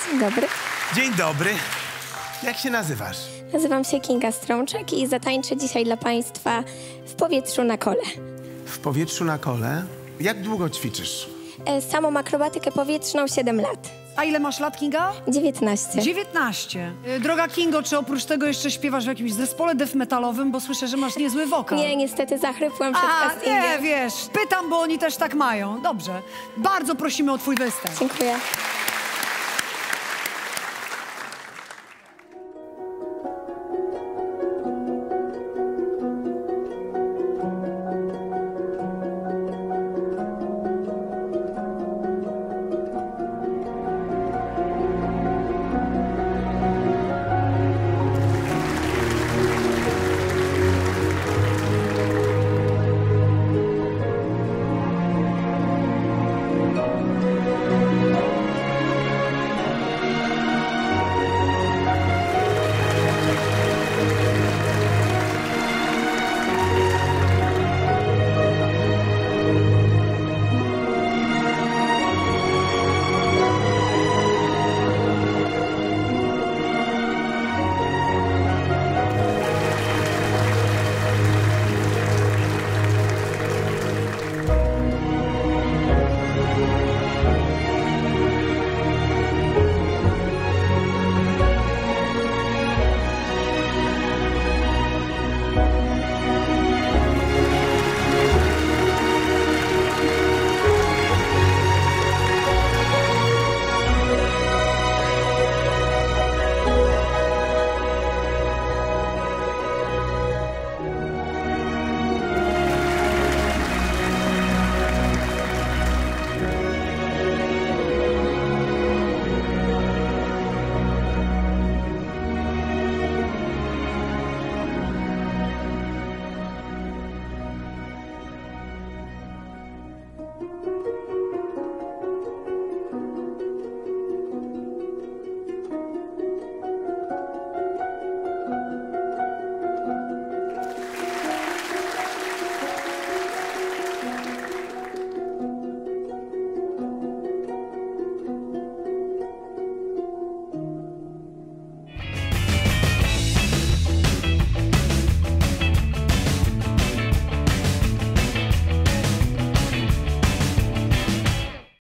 Dzień dobry. Dzień dobry. Jak się nazywasz? Nazywam się Kinga Strączek i zatańczę dzisiaj dla Państwa w powietrzu na kole. W powietrzu na kole? Jak długo ćwiczysz? Samą akrobatykę powietrzną 7 lat. A ile masz lat, Kinga? 19. 19. Droga Kingo, czy oprócz tego jeszcze śpiewasz w jakimś zespole death metalowym? Bo słyszę, że masz niezły wokal. Nie, niestety zachrypłam przed castingiem. Nie, wiesz, pytam, bo oni też tak mają. Dobrze. Bardzo prosimy o twój występ. Dziękuję.